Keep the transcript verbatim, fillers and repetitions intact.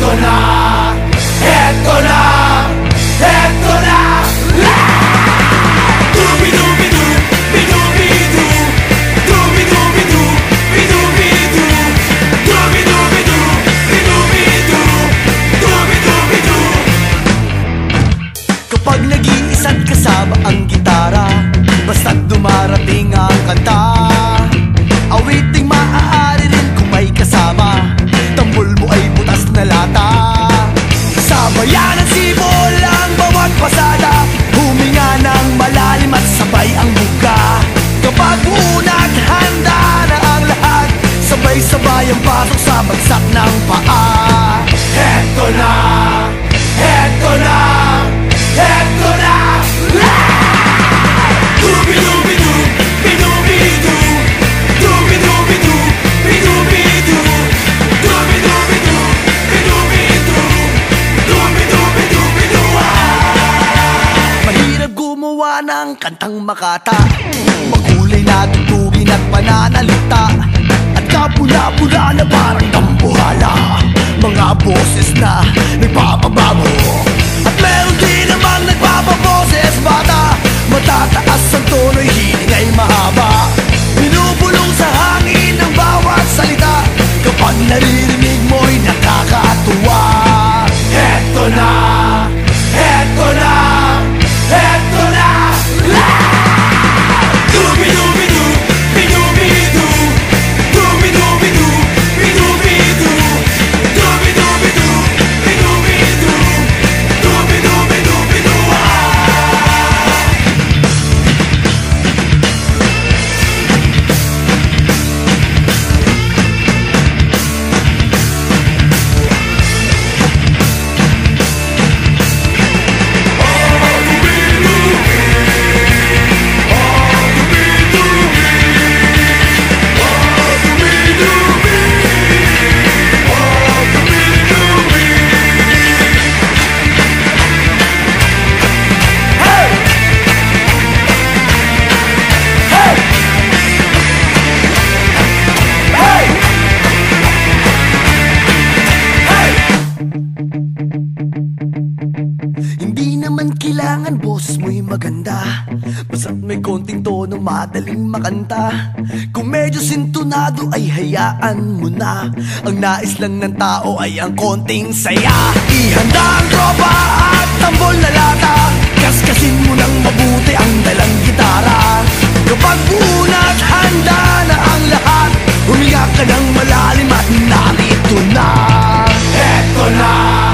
Eto na, eto na, eto na. Dubi-dubi-du, bi-dubi-du, dubi-dubi-du, bi-dubi-du, dubi-dubi-du, bi-dubi-du, dubi-dubi-du. Kapag nag-iisa't kasama ang gitara, basta't dumarating ang kanta, awiting maaari rin kung may kasama, tambol mo ay butas na lata. Sabayan ang sibol ang bawat pasada, huminga ng malalim at sabay ang buka. Kapag unat handa na ang lahat, sabay-sabay ang pasok sa bagsak ng paa. Eto na, eto na, eto na. Dubi-dubi-du, bi-dubi-du, dubi-dubi-du, bi-dubi-du, dubi-dubi-du, bi-dubi-du, dubi-dubi-du, bi-du. Mahirap gumawa ng kantang makata, makulay na tugtugin at pananalita, at kapula-pula na parang dambuhala, mga boses na nagpapabago. At meron din namang nagpapaboses bata, matataas ang tono'y hiling ay mahaba, binubulong sa hangin ang bawat salita, kapag naririnig mo'y nakakatuwa. Eto na, eto na, eto na. Dubi-dubi-du, bi-dubi-du, dubi-dubi-du, bi-dubi-du, dubi-dubi-du, bi-dubi-du, dubi-dubi-du, bi-du. Hindi naman kailangan boses mo'y maganda, basta't may konting tono madaling makanta. Kung medyo sintonado ay hayaan mo na, ang nais lang ng tao ay ang konting saya. Ihanda ang tropa at tambol na lata, kaskasin mo ng mabuti ang dalang gitara. Kapag unat handa na ang lahat, huminga ka ng malalim at narito na. Eto na,